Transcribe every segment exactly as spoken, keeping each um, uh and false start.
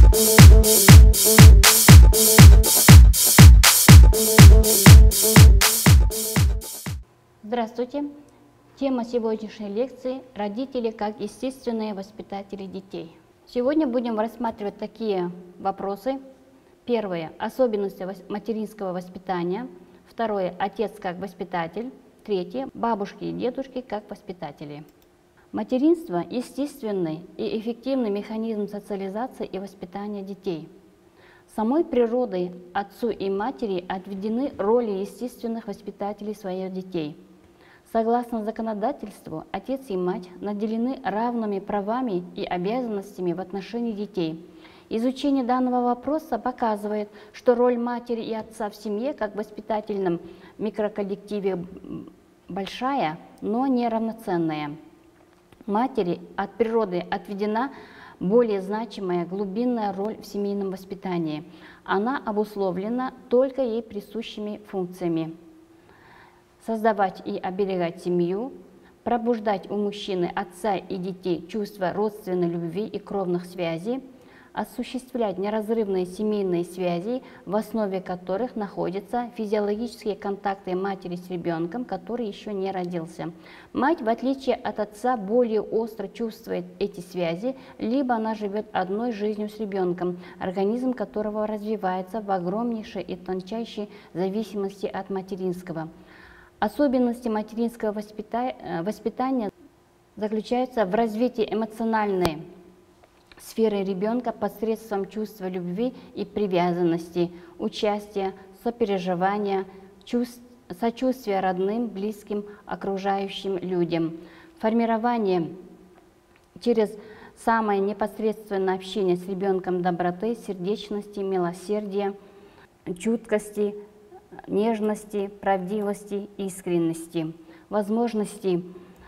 Здравствуйте! Тема сегодняшней лекции – родители как естественные воспитатели детей. Сегодня будем рассматривать такие вопросы. Первое – особенности материнского воспитания. Второе – отец как воспитатель. Третье – бабушки и дедушки как воспитатели. Материнство – естественный и эффективный механизм социализации и воспитания детей. Самой природой отцу и матери отведены роли естественных воспитателей своих детей. Согласно законодательству, отец и мать наделены равными правами и обязанностями в отношении детей. Изучение данного вопроса показывает, что роль матери и отца в семье как в воспитательном микроколлективе большая, но не равноценная. Матери от природы отведена более значимая глубинная роль в семейном воспитании. Она обусловлена только ей присущими функциями: создавать и оберегать семью, пробуждать у мужчины, отца и детей чувство родственной любви и кровных связей, осуществлять неразрывные семейные связи, в основе которых находятся физиологические контакты матери с ребенком, который еще не родился. Мать, в отличие от отца, более остро чувствует эти связи, либо она живет одной жизнью с ребенком, организм которого развивается в огромнейшей и тончайшей зависимости от материнского. Особенности материнского воспитания заключаются в развитии эмоциональной сферы ребенка посредством чувства любви и привязанности, участия, сопереживания, чувств, сочувствия родным, близким, окружающим людям. Формирование через самое непосредственное общение с ребенком доброты, сердечности, милосердия, чуткости, нежности, правдивости, искренности, возможности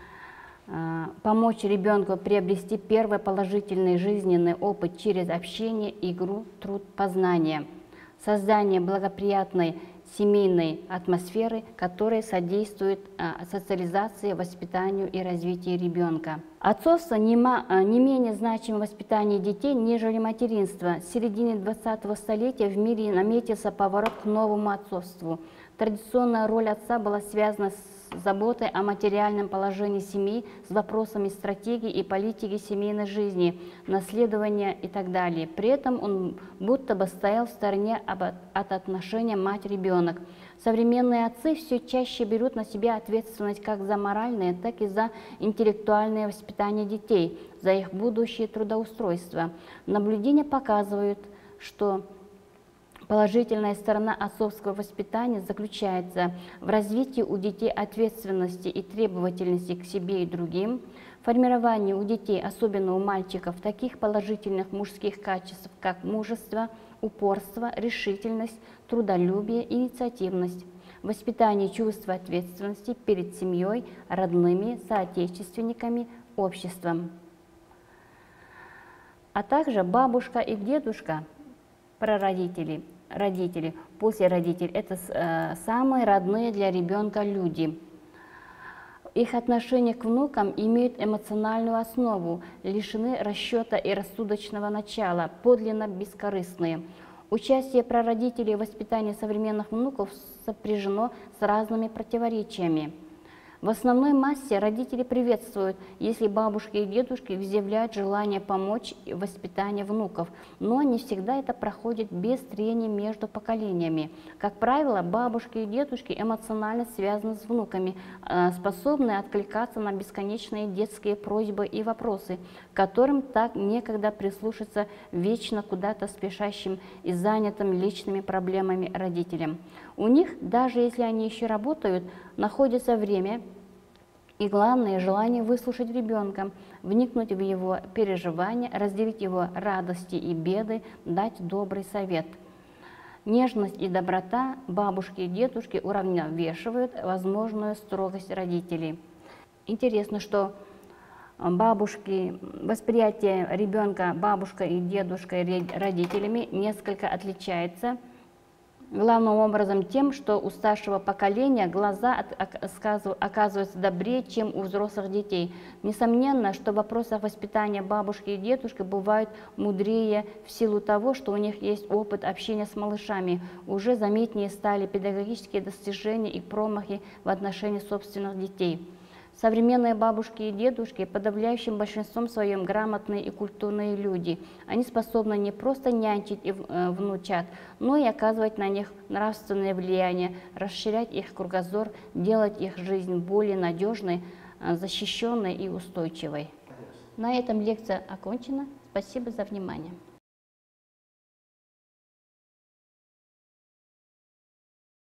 э, помочь ребенку приобрести первый положительный жизненный опыт через общение, игру, труд, познание, создание благоприятной семейной атмосферы, которая содействует э, социализации, воспитанию и развитию ребенка. Отцовство не, не менее значимо в воспитании детей, нежели материнство. С середины двадцатого столетия в мире наметился поворот к новому отцовству. Традиционная роль отца была связана с заботой о материальном положении семьи, с вопросами стратегии и политики семейной жизни, наследования и так далее. При этом он будто бы стоял в стороне от отношения мать-ребенок. Современные отцы все чаще берут на себя ответственность как за моральное, так и за интеллектуальное воспитание детей, за их будущее трудоустройство. Наблюдения показывают, что положительная сторона отцовского воспитания заключается в развитии у детей ответственности и требовательности к себе и другим, формировании у детей, особенно у мальчиков, таких положительных мужских качеств, как мужество, упорство, решительность, трудолюбие, инициативность, воспитание чувства ответственности перед семьей, родными, соотечественниками, обществом. А также бабушка и дедушка, прародители, родители, после родителей – это э, самые родные для ребенка люди. Их отношение к внукам имеет эмоциональную основу, лишены расчета и рассудочного начала, подлинно бескорыстные. Участие прародителей в воспитании современных внуков сопряжено с разными противоречиями. В основной массе родители приветствуют, если бабушки и дедушки изъявляют желание помочь в воспитании внуков, но не всегда это проходит без трений между поколениями. Как правило, бабушки и дедушки эмоционально связаны с внуками, способны откликаться на бесконечные детские просьбы и вопросы, к которым так некогда прислушаться вечно куда-то спешащим и занятым личными проблемами родителям. У них, даже если они еще работают, находится время и, главное, желание выслушать ребенка, вникнуть в его переживания, разделить его радости и беды, дать добрый совет. Нежность и доброта бабушки и дедушки уравновешивают возможную строгость родителей. Интересно, что бабушки, восприятие ребенка бабушкой и дедушкой родителями несколько отличается Главным образом тем, что у старшего поколения глаза оказываются добрее, чем у взрослых детей. Несомненно, что в вопросах воспитания бабушки и дедушки бывают мудрее в силу того, что у них есть опыт общения с малышами. Уже заметнее стали педагогические достижения и промахи в отношении собственных детей. Современные бабушки и дедушки подавляющим большинством своем грамотные и культурные люди. Они способны не просто нянчить и внучат, но и оказывать на них нравственное влияние, расширять их кругозор, делать их жизнь более надежной, защищенной и устойчивой. На этом лекция окончена. Спасибо за внимание.